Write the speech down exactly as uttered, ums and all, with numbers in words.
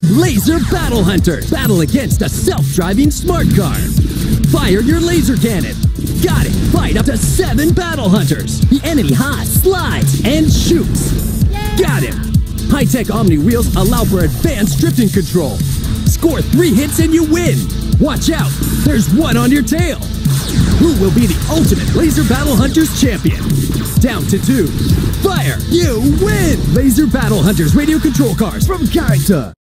Laser Battle Hunter. Battle against a self-driving smart car. Fire your laser cannon. Got it. Fight up to seven Battle Hunters. The enemy hides, slides, and shoots. Got him. High-tech Omni wheels allow for advanced drifting control. Score three hits and you win. Watch out. There's one on your tail. Who will be the ultimate Laser Battle Hunters champion? Down to two. Fire. You win. Laser Battle Hunters radio control cars from Character.